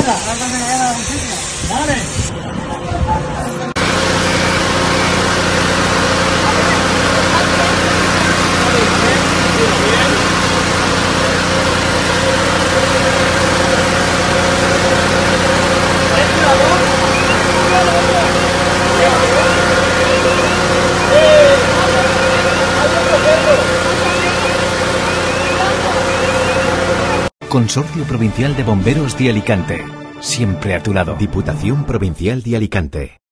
Consorcio Provincial de Bomberos de Alicante. Siempre a tu lado. Diputación Provincial de Alicante.